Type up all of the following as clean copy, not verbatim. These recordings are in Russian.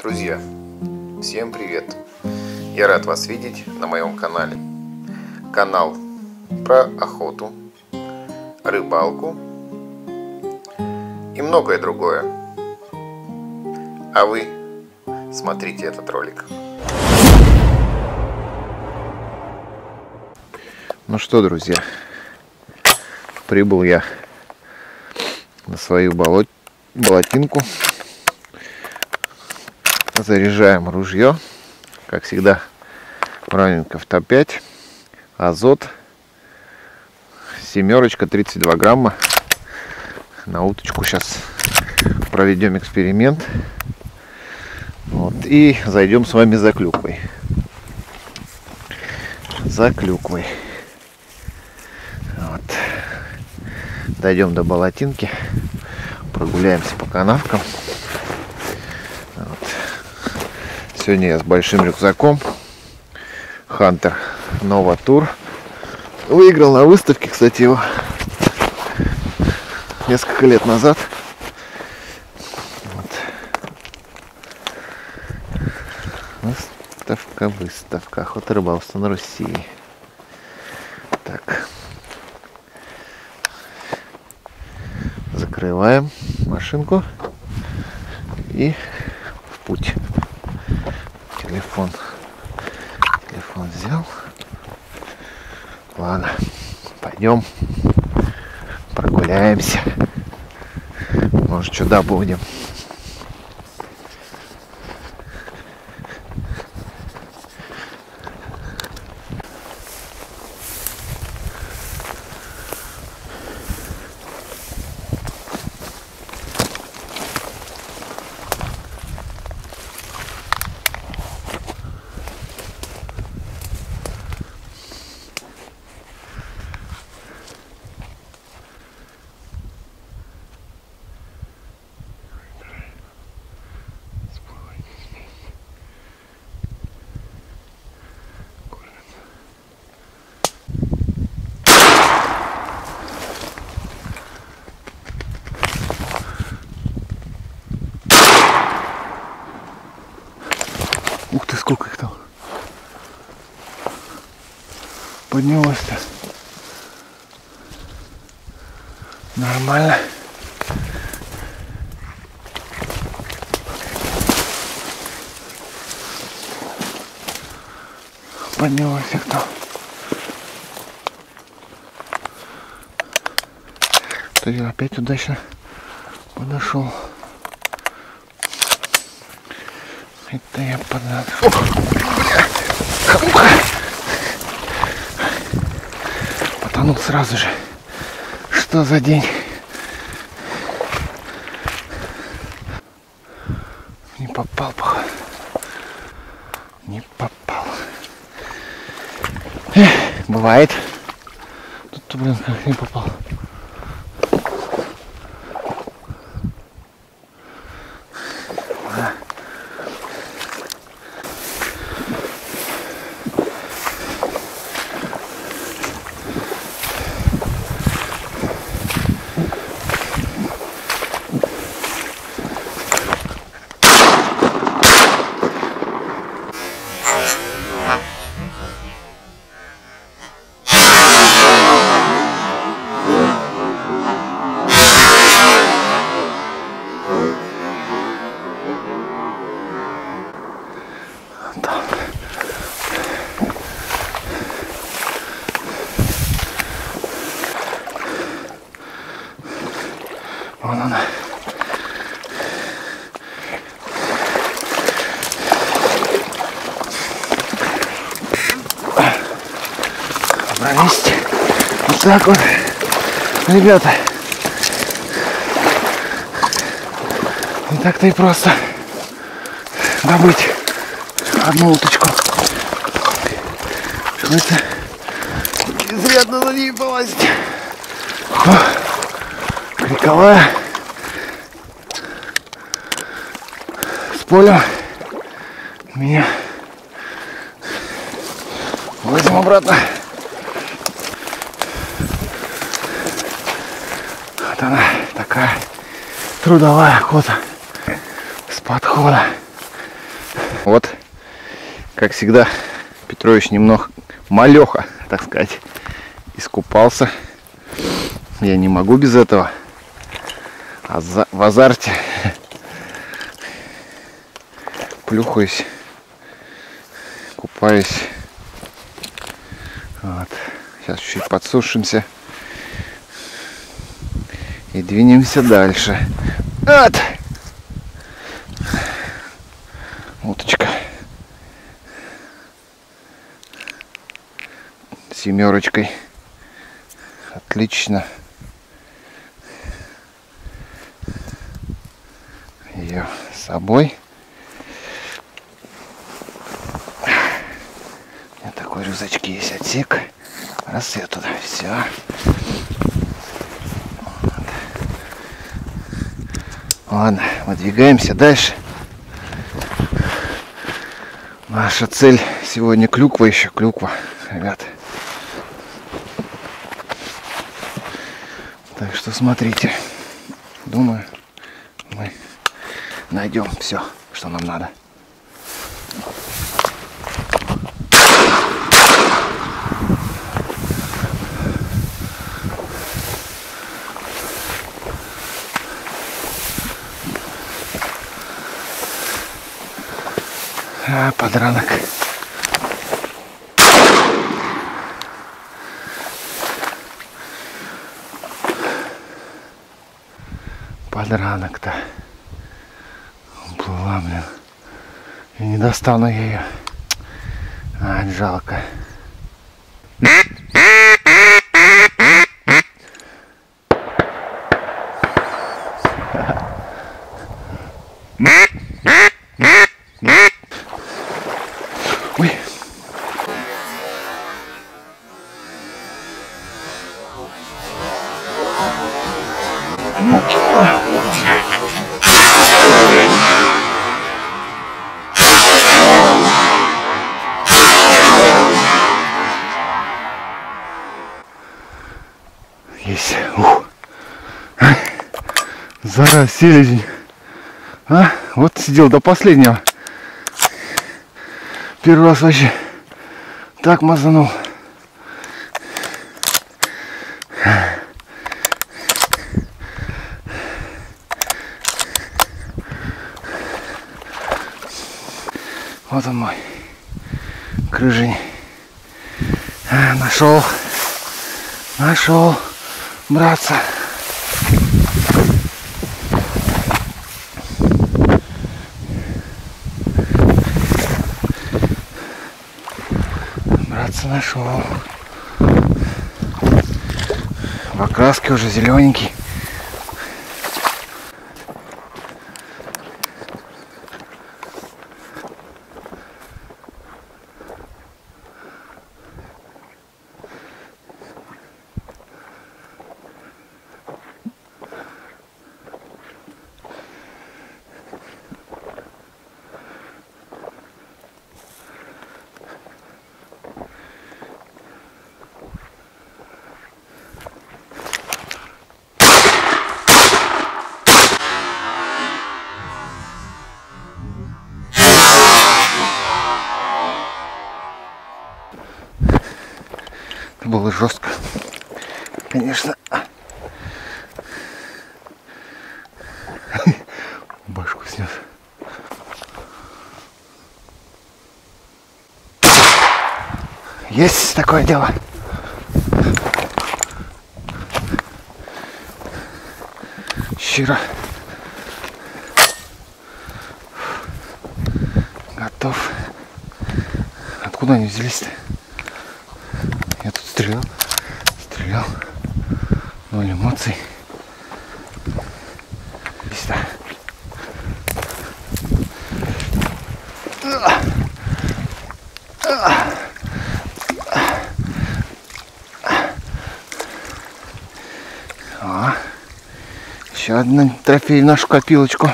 Друзья, всем привет! Я рад вас видеть на моем канале. Канал про охоту, рыбалку и многое другое. А вы смотрите этот ролик. Ну что, друзья, прибыл я на свою болотинку. Заряжаем ружье, как всегда, Браунинг ФТ-5, азот, семерочка, 32 грамма. На уточку сейчас проведем эксперимент. Вот, и зайдем с вами за клюквой. Вот. Дойдем до болотинки, прогуляемся по канавкам. Вот. Сегодня я с большим рюкзаком. Hunter Nova Tour. Выиграл на выставке, кстати, его несколько лет назад. Вот. Выставка. Охота, рыбалство на Руси. Так. Закрываем машинку и в путь. Телефон взял. Ладно, пойдем прогуляемся. Может, сюда будем. Ух ты, сколько их там поднялось-то. Нормально. Поднялось их там. То я опять удачно подошел. Это я подошел. Потонул сразу же. Что за день? Не попал, походу. Не попал. Бывает. Тут, блин, как не попал. Вон она. Пролезть. Вот так вот. Ребята. Не так-то и просто добыть одну уточку. Приходится изрядно на ней полазить. Криковая. С полем. Меня возьмем обратно. Вот она, такая трудовая охота с подхода. Вот, как всегда, Петрович немного малеха, так сказать, искупался. Я не могу без этого. А в азарте плюхаюсь, купаюсь. Вот. Сейчас чуть-чуть подсушимся и двинемся дальше. Вот. Уточка. Семерочкой. Отлично. Ее с собой. У меня такой в рюкзачке есть отсек. Раз я туда. Все. Ладно, выдвигаемся дальше. Наша цель сегодня клюква, еще клюква, ребят. Так что смотрите. Думаю, мы найдем все, что нам надо. Подранок. Подранок-то уплыла, блин. И не достану я ее. Жалко. Ой. Есть. Зараз селезень. Вот сидел до последнего. Первый раз вообще так мазанул. Вот он мой крыжень. Нашел, братца. Нашел. В окраске уже зелененький. Было жестко, конечно. Башку снес. Есть такое дело. Щиро. Готов. Откуда они взялись-то? Я тут стрелял, ноль эмоций. Сюда. Еще один трофей в нашу копилочку.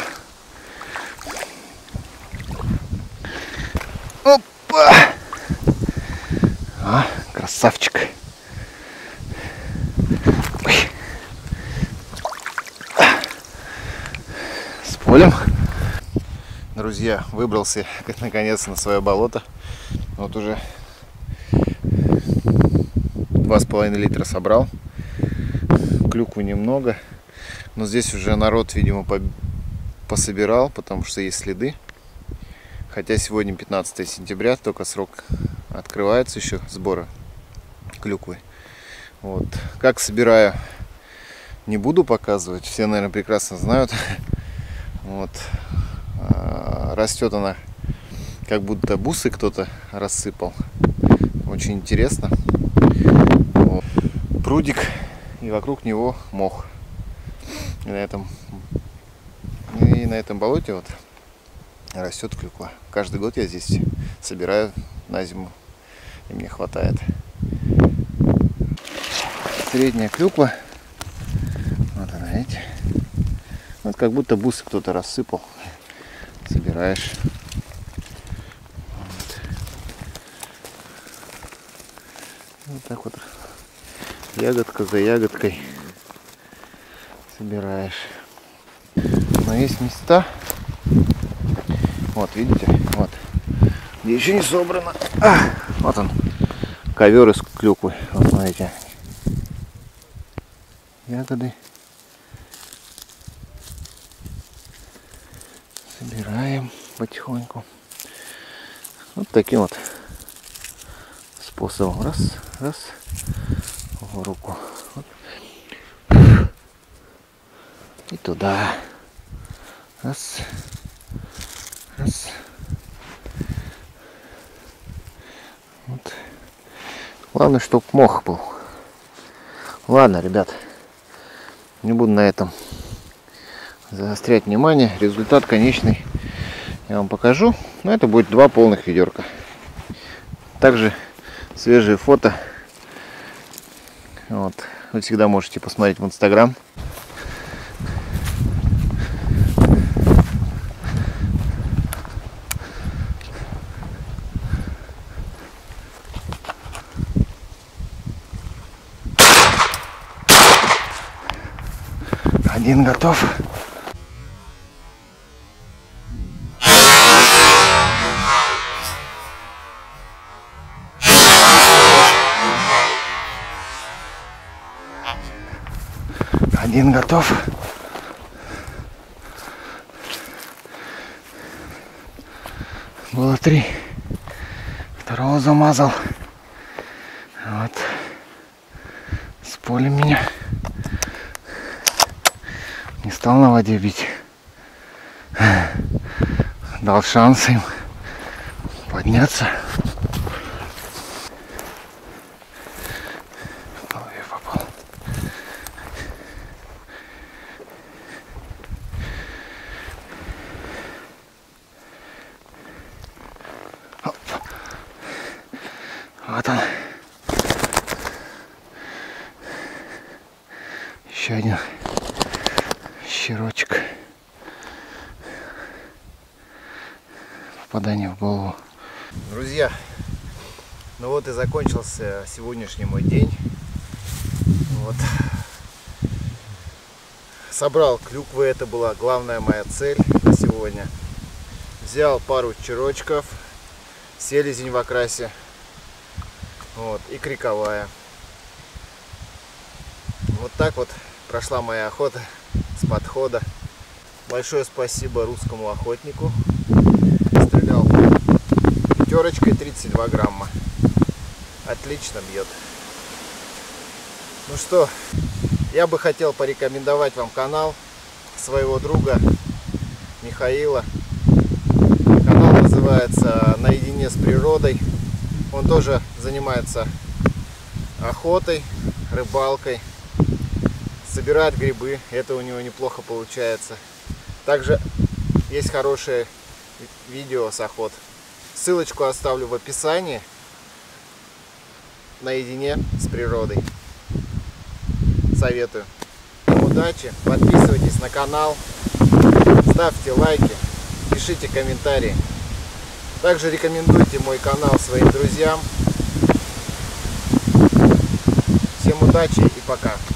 Опа! Красавчик. Ой. С полем. Друзья. Друзья, выбрался наконец на свое болото. Вот уже 2,5 литра собрал. Клюквы немного, но здесь уже народ, видимо, пособирал, потому что есть следы. Хотя сегодня 15 сентября, только срок открывается еще сбора клюквы. Вот. Как собираю, не буду показывать, все, наверное, прекрасно знают. Вот. Растет она, как будто бусы кто-то рассыпал. Очень интересно. Вот. Прудик, и вокруг него мох. И на этом болоте вот растет клюква. Каждый год я здесь собираю на зиму, и мне хватает. Средняя клюква. Вот она, видите? Вот как будто бусы кто-то рассыпал. Собираешь. Вот так вот, ягодка за ягодкой собираешь. Но есть места, вот видите, вот, где еще не собрано. Вот он, ковер из клюквы. Вот смотрите, ягоды собираем потихоньку. Вот таким вот способом. Раз, раз, в руку. Вот. И туда. Раз, раз. Вот. Главное, чтобы мох был. Ладно, ребят, не буду на этом заострять внимание. Результат конечный я вам покажу. Но это будет 2 полных ведерка. Также свежие фото. Вот. Вы всегда можете посмотреть в Инстаграм. Один готов. Один готов. Было 3. Второго замазал. Вот. С полем меня. Не стал на воде бить. Дал шанс им подняться. В голове попал. Оп. Вот он. Еще один щерочек. Попадание в голову. Друзья, ну вот и закончился сегодняшний мой день. Вот. Собрал клюквы, это была главная моя цель на сегодня. Взял пару черочков, селезень в окрасе, вот, и криковая. Вот так вот прошла моя охота с подхода. Большое спасибо русскому охотнику. Стрелял пятерочкой, 32 грамма. Отлично бьет. Ну что, я бы хотел порекомендовать вам канал своего друга Михаила. Канал называется «Наедине с природой». Он тоже занимается охотой, рыбалкой, собирает грибы. Это у него неплохо получается. Также есть хорошее видео с охот. Ссылочку оставлю в описании. Наедине с природой. Советую. Удачи, подписывайтесь на канал, ставьте лайки, пишите комментарии. Также рекомендуйте мой канал своим друзьям. Всем удачи и пока.